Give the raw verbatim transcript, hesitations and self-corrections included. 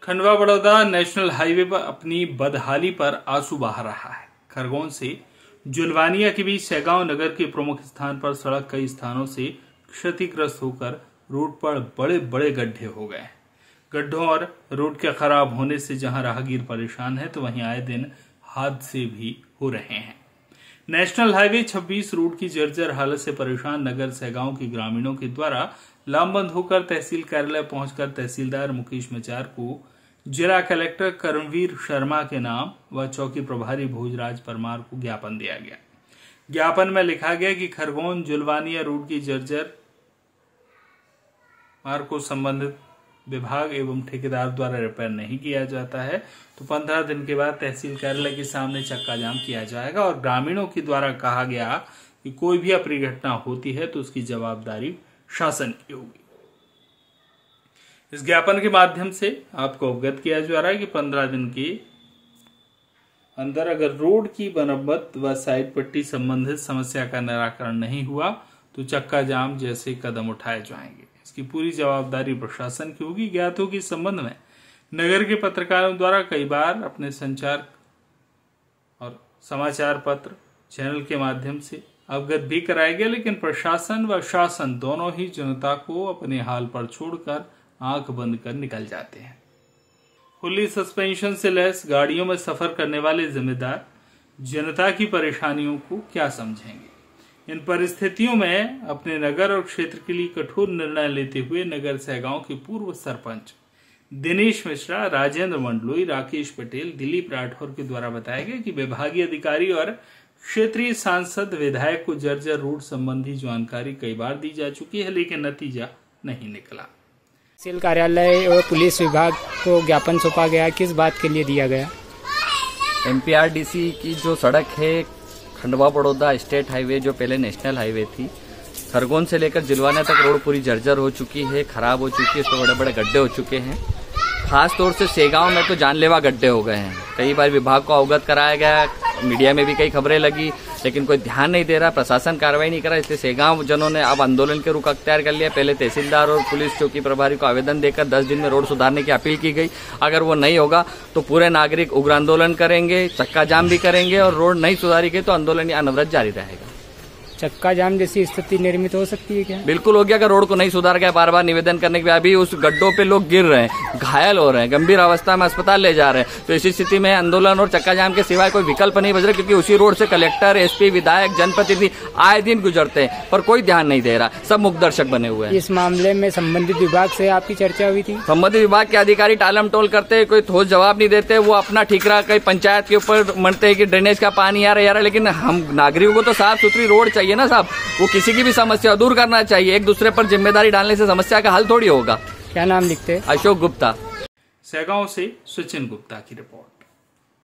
Khandwa Baroda national highway पर अपनी बदहाली पर आंसू बहा रहा है। खरगोन से जुलवानिया के बीच सैगांव नगर के प्रमुख स्थान पर सड़क कई स्थानों से क्षतिग्रस्त होकर रोड पर बड़े बड़े गड्ढे हो गए। गड्ढों और रोड के खराब होने से जहां राहगीर परेशान है तो वहीं आए दिन हादसे भी हो रहे हैं। नेशनल हाईवे छब्बीस रोड की जर्जर हालत से परेशान नगर सैगांव के ग्रामीणों के द्वारा लामबंद होकर तहसील कार्यालय पहुंचकर तहसीलदार मुकेश मचार को जिला कलेक्टर कर्मवीर शर्मा के नाम व चौकी प्रभारी भोजराज परमार को ज्ञापन दिया गया। ज्ञापन में लिखा गया कि खरगोन जुलवानिया रोड की जर्जर मार्ग को संबंधित विभाग एवं ठेकेदार द्वारा रिपेयर नहीं किया जाता है तो पंद्रह दिन के बाद तहसील कार्यालय के सामने चक्का जाम किया जाएगा और ग्रामीणों के द्वारा कहा गया कि कोई भी अप्रिय घटना होती है तो उसकी जवाबदारी शासन की होगी। इस ज्ञापन के माध्यम से आपको अवगत किया जा रहा है कि पंद्रह दिन के अंदर अगर रोड की मरम्मत व साइड पट्टी संबंधित समस्या का निराकरण नहीं हुआ तो चक्का जाम जैसे कदम उठाए जाएंगे। इसकी पूरी जवाबदारी प्रशासन की होगी। ज्ञात हो कि इस संबंध में नगर के पत्रकारों द्वारा कई बार अपने संचार और समाचार पत्र चैनल के माध्यम से अवगत भी कराया गया, लेकिन प्रशासन व शासन दोनों ही जनता को अपने हाल पर छोड़कर आंख बंद कर निकल जाते हैं। फुल्ली सस्पेंशन से लैस गाड़ियों में सफर करने वाले जिम्मेदार जनता की परेशानियों को क्या समझेंगे। इन परिस्थितियों में अपने नगर और क्षेत्र के लिए कठोर निर्णय लेते हुए नगर सैगांव के पूर्व सरपंच दिनेश मिश्रा, राजेंद्र मंडलोई, राकेश पटेल, दिलीप राठौर के द्वारा बताया गया कि विभागीय अधिकारी और क्षेत्रीय सांसद विधायक को जर्जर रोड संबंधी जानकारी कई बार दी जा चुकी है, लेकिन नतीजा नहीं निकला। तहसील कार्यालय और पुलिस विभाग को ज्ञापन सौंपा गया, किस बात के लिए दिया गया? एमपीआरडीसी की जो सड़क है खंडवा बड़ौदा स्टेट हाईवे, जो पहले नेशनल हाईवे थी, खरगोन से लेकर जिलवाना तक रोड पूरी जर्जर हो चुकी है, खराब हो चुकी है, इसमें बड़े बड़े गड्ढे हो चुके हैं। खास तौर से सैगांव में तो जानलेवा गड्ढे हो गए हैं। कई बार विभाग को अवगत कराया गया, मीडिया में भी कई खबरें लगी, लेकिन कोई ध्यान नहीं दे रहा, प्रशासन कार्रवाई नहीं कर रहा। इसलिए सैगांव जनों ने अब आंदोलन के रुख अख्तियार कर लिया। पहले तहसीलदार और पुलिस चौकी प्रभारी को आवेदन देकर दस दिन में रोड सुधारने की अपील की गई। अगर वो नहीं होगा तो पूरे नागरिक उग्र आंदोलन करेंगे, चक्का जाम भी करेंगे और रोड नहीं सुधारी गई तो आंदोलन अनवरत जारी रहेगा। चक्का जाम जैसी स्थिति निर्मित हो सकती है क्या? बिल्कुल हो गया। अगर रोड को नहीं सुधार गया, बार बार निवेदन करने के बाद अभी उस गड्ढों पे लोग गिर रहे हैं, घायल हो रहे हैं, गंभीर अवस्था में अस्पताल ले जा रहे हैं, तो ऐसी स्थिति में आंदोलन और चक्का जाम के सिवाय कोई विकल्प नहीं बच रहा, क्योंकि उसी रोड से कलेक्टर, एसपी, विधायक, जनप्रतिनिधि आए दिन गुजरते हैं पर कोई ध्यान नहीं दे रहा, सब मुखदर्शक बने हुए हैं। इस मामले में संबंधित विभाग से आपकी चर्चा हुई थी? संबंधित विभाग के अधिकारी टालम टोल करते, कोई ठोस जवाब नहीं देते, वो अपना ठिकरा कई पंचायत के ऊपर मरते हैं कि ड्रेनेज का पानी आ रहा है, लेकिन हम नागरिकों को तो साफ सुथरी रोड चाहिए ना साहब। किसी की भी समस्या दूर करना चाहिए, एक दूसरे पर जिम्मेदारी डालने से समस्या का हल थोड़ी होगा। क्या नाम लिखते हैं? अशोक गुप्ता। सैगांव से सचिन गुप्ता की रिपोर्ट।